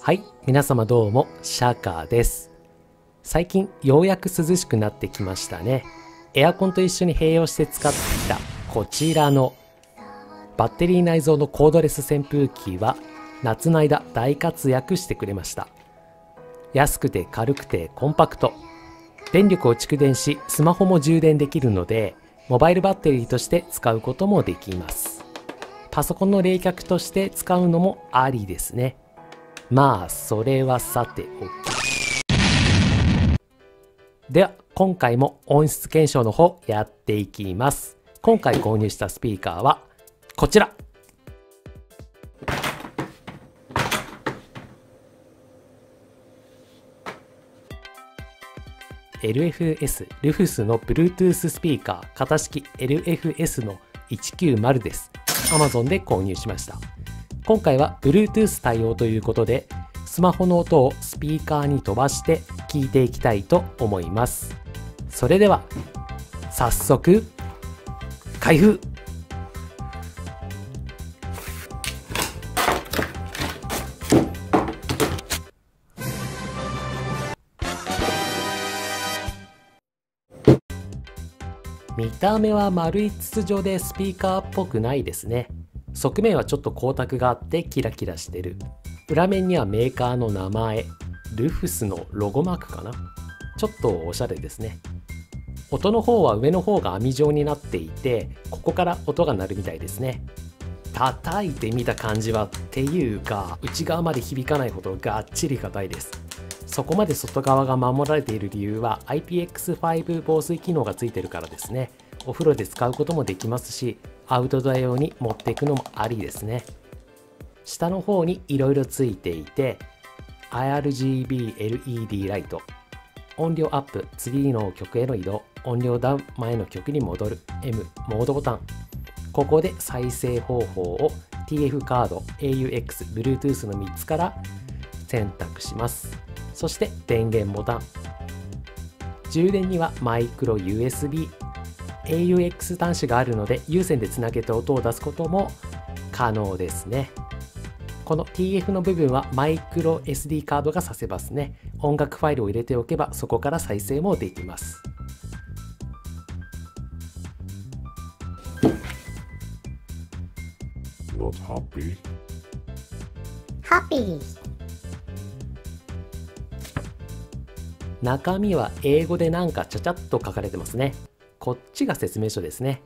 はい、皆様どうも、シャカです。最近ようやく涼しくなってきましたね。エアコンと一緒に併用して使ってきたこちらのバッテリー内蔵のコードレス扇風機は夏の間大活躍してくれました。安くて軽くてコンパクト。電力を蓄電しスマホも充電できるのでモバイルバッテリーとして使うこともできます。パソコンの冷却として使うのもありですね。まあそれはさておき。では今回も音質検証の方やっていきます。今回購入したスピーカーはこちら。LFS ルフスの Bluetooth スピーカー型式 LFS の190です。Amazon で購入しました。今回は Bluetooth 対応ということでスマホの音をスピーカーに飛ばして聞いていきたいと思います。それでは早速開封。見た目は丸い筒状でスピーカーっぽくないですね。側面はちょっと光沢があってキラキラしてる。裏面にはメーカーの名前、ルフスのロゴマークかな。ちょっとおしゃれですね。音の方は上の方が網状になっていて、ここから音が鳴るみたいですね。叩いてみた感じはっていうか、内側まで響かないほどがっちり硬いです。そこまで外側が守られている理由は IPX5 防水機能がついてるからですね。お風呂で使うこともできますし、アウトドア用に持っていくのもありですね。下の方にいろいろついていて、RGB LED ライト、音量アップ、次の曲への移動、音量ダウン、前の曲に戻る、M、モードボタン。ここで再生方法を TF カード、AUX、Bluetooth の3つから選択します。そして電源ボタン。充電にはマイクロ USB、AUX 端子があるので有線でつなげて音を出すことも可能ですね。この TF の部分はマイクロ SD カードが挿せますね。音楽ファイルを入れておけばそこから再生もできます。 Not happy? Happy. 中身は英語でなんかちゃちゃっと書かれてますね。こっちが説明書ですね。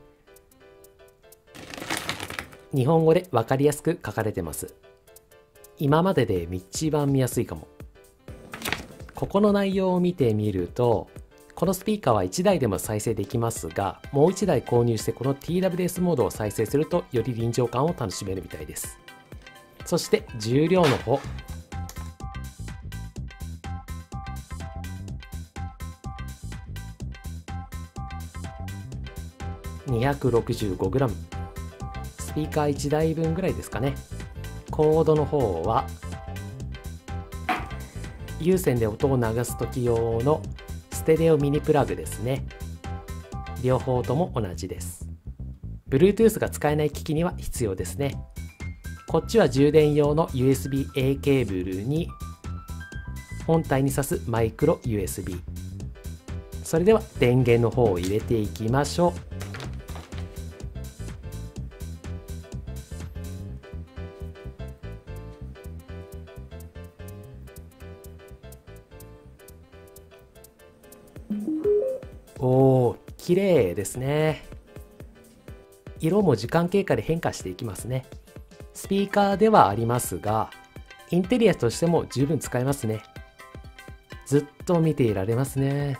日本語で分かりやすく書かれてます。今までで一番見やすいかも。ここの内容を見てみると、このスピーカーは1台でも再生できますが、もう1台購入してこの TWS モードを再生するとより臨場感を楽しめるみたいです。そして重量の方。265g。スピーカー1台分ぐらいですかね。コードの方は有線で音を流す時用のステレオミニプラグですね。両方とも同じです。Bluetooth が使えない機器には必要ですね。こっちは充電用の USB-A ケーブルに本体に挿すマイクロ USB。それでは電源の方を入れていきましょう。おー、綺麗ですね。色も時間経過で変化していきますね。スピーカーではありますが、インテリアとしても十分使えますね。ずっと見ていられますね。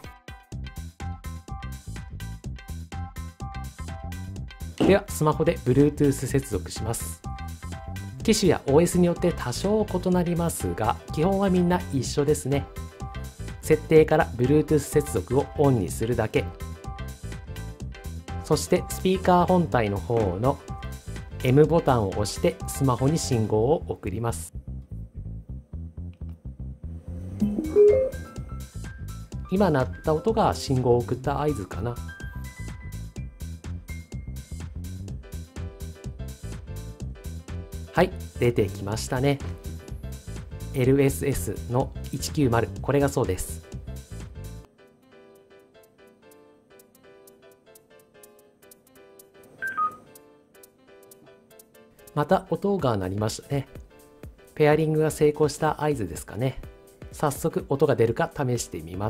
では、スマホで Bluetooth 接続します。機種や OS によって多少異なりますが、基本はみんな一緒ですね。設定から Bluetooth 接続をオンにするだけ。そしてスピーカー本体の方の M ボタンを押してスマホに信号を送ります。今鳴った音が信号を送った合図かな。はい、出てきましたね。 LSS の190、これがそうです。また音が鳴りましたね。ペアリングが成功した合図ですかね。早速音が出るか試してみます。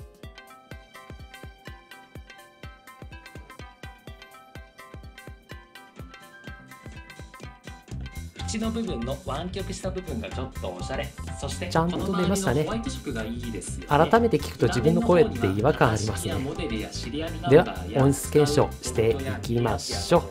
縁の部分の湾曲した部分がちょっとおしゃれ。そしてちゃんと出ましたね。 ホワイト色がいいですよね。 改めて聞くと自分の声って違和感ありますね。では音質検証していきましょう。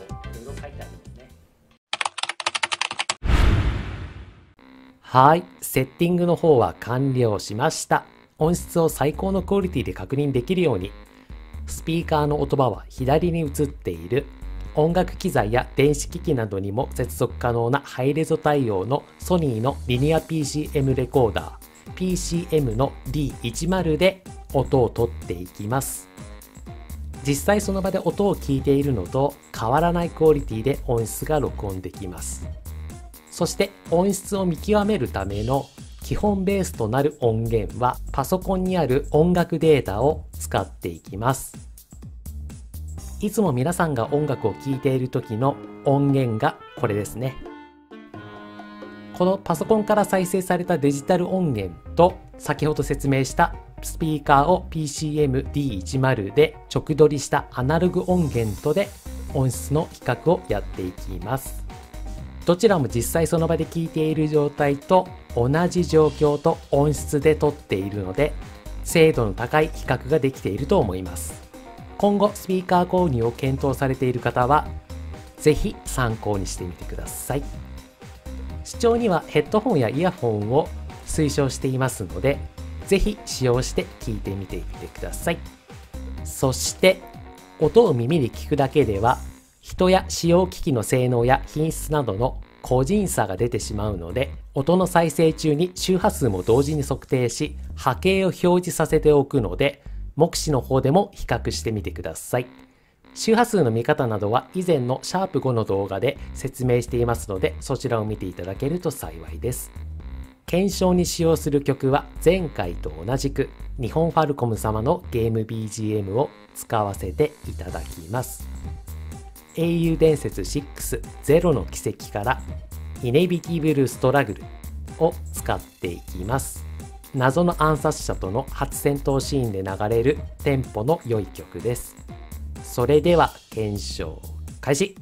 はい、セッティングの方は完了しました。音質を最高のクオリティで確認できるように、スピーカーの音場は左に映っている。音楽機材や電子機器などにも接続可能なハイレゾ対応のソニーのリニア PCM レコーダー PCM の D10 で音を取っていきます。実際その場で音を聞いているのと変わらないクオリティで音質が録音できます。そして音質を見極めるための基本ベースとなる音源はパソコンにある音楽データを使っていきます。いつも皆さんが音楽を聴いている時の音源がこれですね。このパソコンから再生されたデジタル音源と先ほど説明したスピーカーを PCM-D10 で直撮りしたアナログ音源とで音質の比較をやっていきます。どちらも実際その場で聴いている状態と同じ状況と音質で撮っているので精度の高い比較ができていると思います。今後スピーカー購入を検討されている方はぜひ参考にしてみてください。視聴にはヘッドホンやイヤホンを推奨していますのでぜひ使用して聞いてみてください。そして音を耳で聞くだけでは人や使用機器の性能や品質などの個人差が出てしまうので音の再生中に周波数も同時に測定し波形を表示させておくので目視の方でも比較してみてください。周波数の見方などは以前の #5 の動画で説明していますのでそちらを見ていただけると幸いです。検証に使用する曲は前回と同じく日本ファルコム様のゲーム BGM を使わせていただきます。英雄伝説6ゼロの奇跡からイネビティブルストラグルを使っていきます。謎の暗殺者との初戦闘シーンで流れるテンポの良い曲です。それでは検証開始。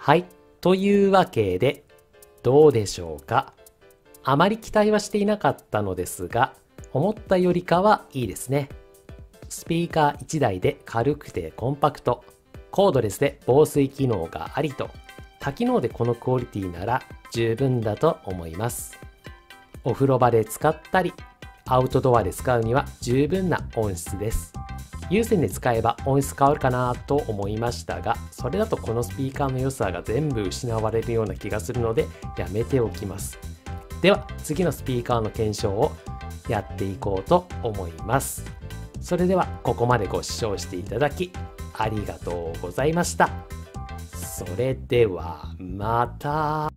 はい。というわけで、どうでしょうか。あまり期待はしていなかったのですが、思ったよりかはいいですね。スピーカー1台で軽くてコンパクト、コードレスで防水機能がありと、多機能でこのクオリティなら十分だと思います。お風呂場で使ったり、アウトドアで使うには十分な音質です。有線で使えば音質変わるかなと思いましたが、それだとこのスピーカーの良さが全部失われるような気がするのでやめておきます。では次のスピーカーの検証をやっていこうと思います。それではここまでご視聴していただきありがとうございました。それではまた。